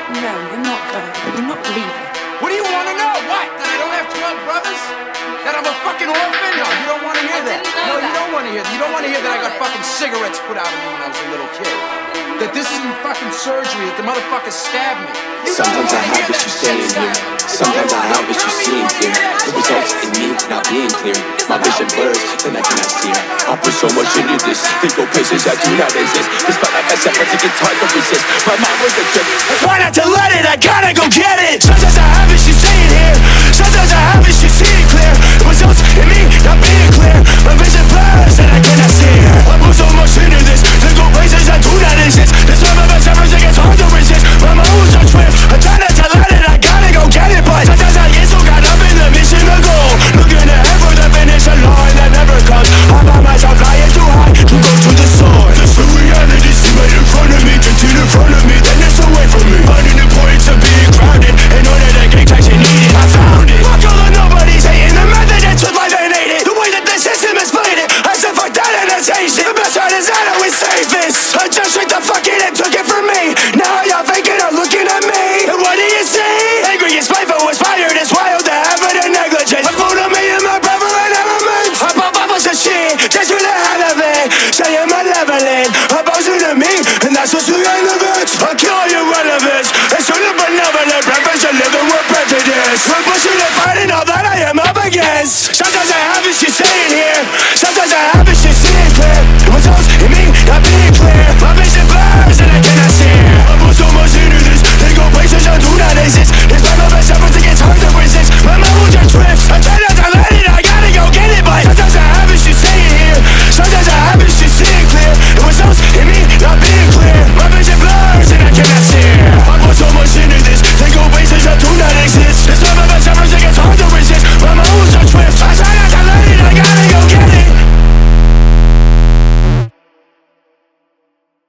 No, you're not going. You're not leaving. What do you want to know? What? That I don't have 12 brothers? That I'm a fucking orphan? No, you don't want to hear that. No, you don't want to hear that. You don't want to hear that I got fucking cigarettes put out of me when I was a little kid. That this isn't fucking surgery, that the motherfucker stabbed me. Sometimes I have what you staying here. Sometimes I have what you seeing clear. It results in me not being clear. My vision blurs, then I cannot steer. I put so much into this. Think go places that do not exist. It's felt like I said once it gets hard to resist. My mind was a trip. I try not to let it, I gotta go get it.